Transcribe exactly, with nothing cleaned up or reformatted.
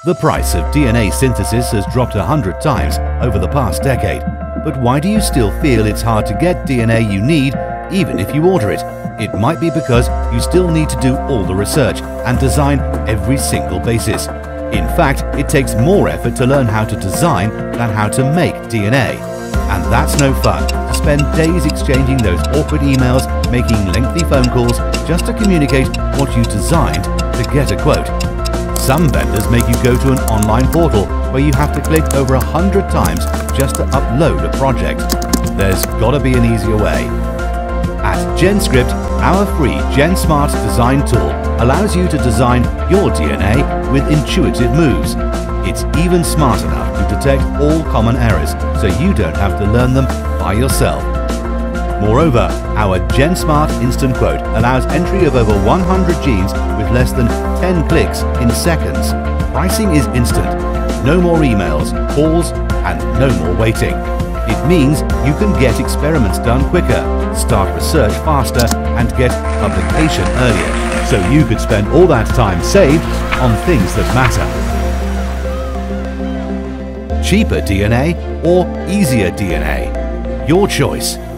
The price of D N A synthesis has dropped a hundred times over the past decade. But why do you still feel it's hard to get D N A you need, even if you order it? It might be because you still need to do all the research and design every single basis. In fact, it takes more effort to learn how to design than how to make D N A. And that's no fun, to spend days exchanging those awkward emails, making lengthy phone calls just to communicate what you designed to get a quote. Some vendors make you go to an online portal where you have to click over a hundred times just to upload a project. There's gotta be an easier way. At GenScript, our free GenSmart design tool allows you to design your D N A with intuitive moves. It's even smart enough to detect all common errors, so you don't have to learn them by yourself. Moreover, our GenSmart Instant Quote allows entry of over one hundred genes with less than ten clicks in seconds. Pricing is instant. No more emails, calls, and no more waiting. It means you can get experiments done quicker, start research faster, and get publication earlier, so you could spend all that time saved on things that matter. Cheaper D N A or easier D N A? Your choice.